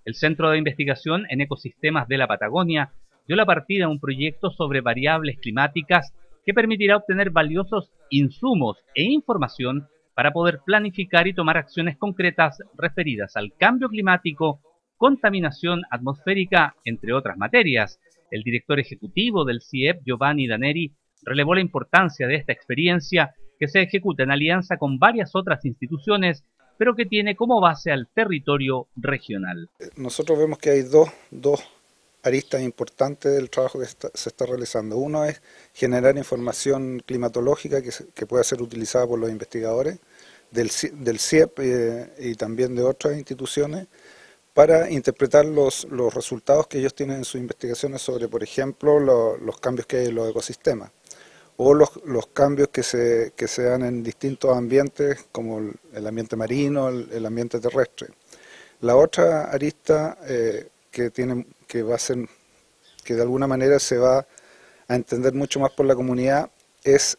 El Centro de Investigación en Ecosistemas de la Patagonia dio la partida a un proyecto sobre variables climáticas que permitirá obtener valiosos insumos e información para poder planificar y tomar acciones concretas referidas al cambio climático, contaminación atmosférica, entre otras materias. El director ejecutivo del CIEP, Giovanni Daneri, relevó la importancia de esta experiencia que se ejecuta en alianza con varias otras instituciones, pero que tiene como base al territorio regional. Nosotros vemos que hay dos aristas importantes del trabajo que se está realizando. Uno es generar información climatológica que pueda ser utilizada por los investigadores del CIEP y también de otras instituciones para interpretar los resultados que ellos tienen en sus investigaciones sobre, por ejemplo, los cambios que hay en los ecosistemas o los cambios que se dan en distintos ambientes como el ambiente marino, el ambiente terrestre. La otra arista que va a ser, que de alguna manera se va a entender mucho más por la comunidad es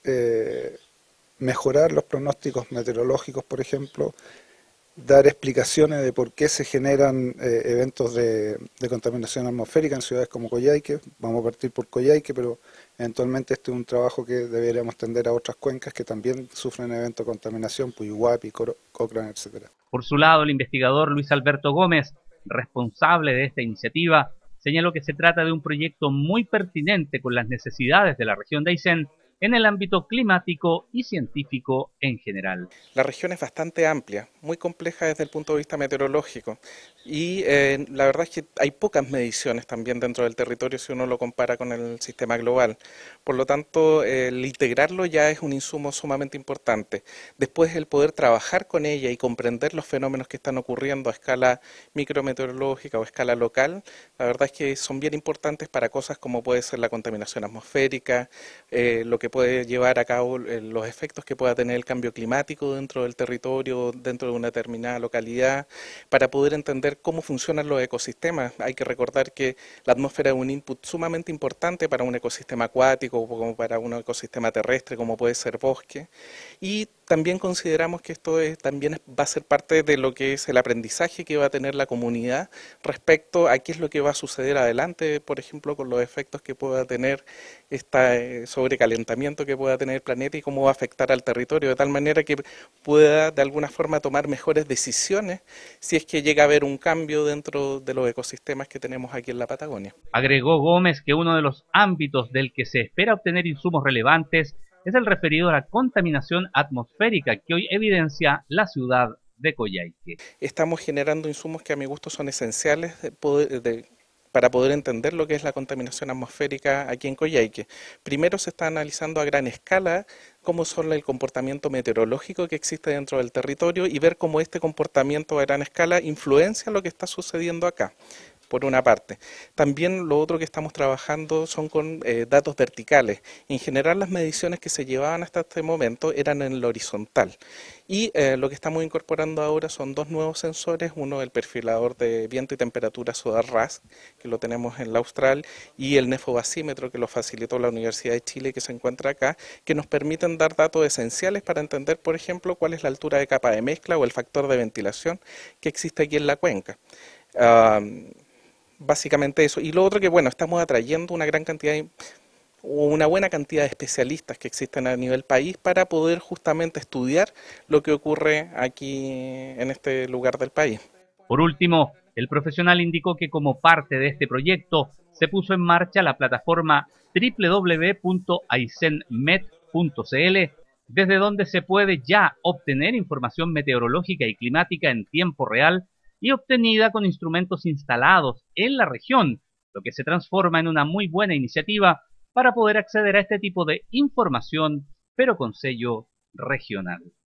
mejorar los pronósticos meteorológicos, por ejemplo, dar explicaciones de por qué se generan eventos de contaminación atmosférica en ciudades como Coyhaique. Vamos a partir por Coyhaique, pero eventualmente este es un trabajo que deberíamos extender a otras cuencas que también sufren eventos de contaminación, Puyuhuapi, Cochrane, etc. Por su lado, el investigador Luis Alberto Gómez, responsable de esta iniciativa, señaló que se trata de un proyecto muy pertinente con las necesidades de la región de Aysén en el ámbito climático y científico en general. La región es bastante amplia, muy compleja desde el punto de vista meteorológico y la verdad es que hay pocas mediciones también dentro del territorio si uno lo compara con el sistema global. Por lo tanto, el integrarlo ya es un insumo sumamente importante. Después el poder trabajar con ella y comprender los fenómenos que están ocurriendo a escala micrometeorológica o a escala local, la verdad es que son bien importantes para cosas como puede ser la contaminación atmosférica, lo que puede llevar a cabo los efectos que pueda tener el cambio climático dentro del territorio, dentro de una determinada localidad, para poder entender cómo funcionan los ecosistemas. Hay que recordar que la atmósfera es un input sumamente importante para un ecosistema acuático, como para un ecosistema terrestre, como puede ser bosque, y también consideramos que esto también va a ser parte de lo que es el aprendizaje que va a tener la comunidad respecto a qué es lo que va a suceder adelante, por ejemplo, con los efectos que pueda tener este sobrecalentamiento que pueda tener el planeta y cómo va a afectar al territorio, de tal manera que pueda de alguna forma tomar mejores decisiones si es que llega a haber un cambio dentro de los ecosistemas que tenemos aquí en la Patagonia. Agregó Gómez que uno de los ámbitos del que se espera obtener insumos relevantes es el referido a la contaminación atmosférica que hoy evidencia la ciudad de Coyhaique. Estamos generando insumos que a mi gusto son esenciales para poder entender lo que es la contaminación atmosférica aquí en Coyhaique. Primero se está analizando a gran escala cómo son el comportamiento meteorológico que existe dentro del territorio y ver cómo este comportamiento a gran escala influencia lo que está sucediendo acá. Por una parte. También lo otro que estamos trabajando son con datos verticales. En general las mediciones que se llevaban hasta este momento eran en lo horizontal. Y lo que estamos incorporando ahora son dos nuevos sensores, uno el perfilador de viento y temperatura SODAR-RAS, que lo tenemos en la Austral, y el nefobasímetro que lo facilitó la Universidad de Chile que se encuentra acá, que nos permiten dar datos esenciales para entender, por ejemplo, cuál es la altura de capa de mezcla o el factor de ventilación que existe aquí en la cuenca. Básicamente eso. Y lo otro que, bueno, estamos atrayendo una buena cantidad de especialistas que existen a nivel país para poder justamente estudiar lo que ocurre aquí en este lugar del país. Por último, el profesional indicó que como parte de este proyecto se puso en marcha la plataforma www.aisenmet.cl, desde donde se puede ya obtener información meteorológica y climática en tiempo real y obtenida con instrumentos instalados en la región, lo que se transforma en una muy buena iniciativa para poder acceder a este tipo de información, pero con sello regional.